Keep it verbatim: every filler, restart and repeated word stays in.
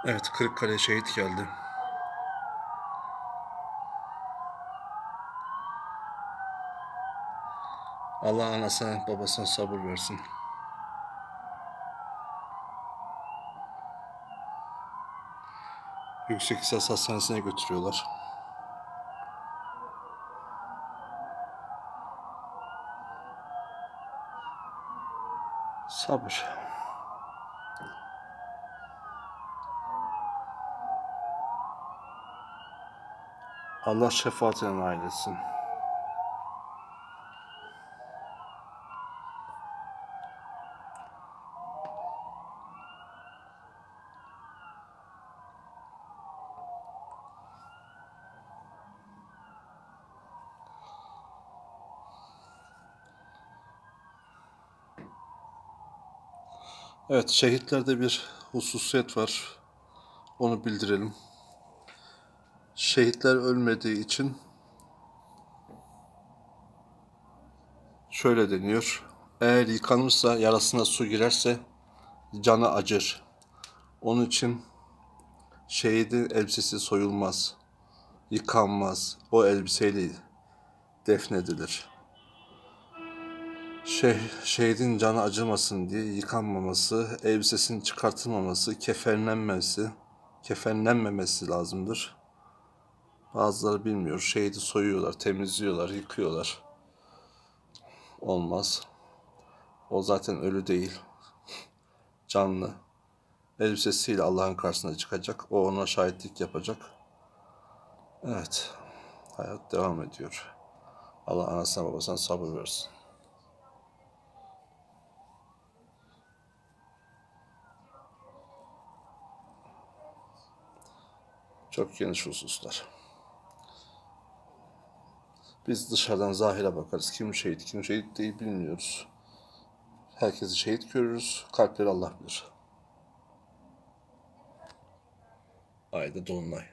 Evet, Kırıkkale şehit geldi. Allah anasına babasına sabır versin. Yüksek İhsas Hastanesi'ne götürüyorlar. Sabır. Allah şefaatine nail etsin. Evet, şehitlerde bir hususiyet var. Onu bildirelim. Şehitler ölmediği için şöyle deniyor. Eğer yıkanırsa, yarasına su girerse canı acır. Onun için şehidin elbisesi soyulmaz, yıkanmaz. O elbiseyle defnedilir. Şeh, şehidin canı acımasın diye yıkanmaması, elbisesinin çıkartılmaması, kefenlenmesi, kefenlenmemesi lazımdır. Bazıları bilmiyor. Şehidi soyuyorlar, temizliyorlar, yıkıyorlar. Olmaz. O zaten ölü değil. Canlı. Elbisesiyle Allah'ın karşısına çıkacak. O ona şahitlik yapacak. Evet. Hayat devam ediyor. Allah anasına babasına sabır versin. Çok geniş hususlar. Biz dışarıdan zahire bakarız. Kim şehit, kim şehit değil bilmiyoruz. Herkesi şehit görürüz. Kalpleri Allah bilir. Ayda dolunay.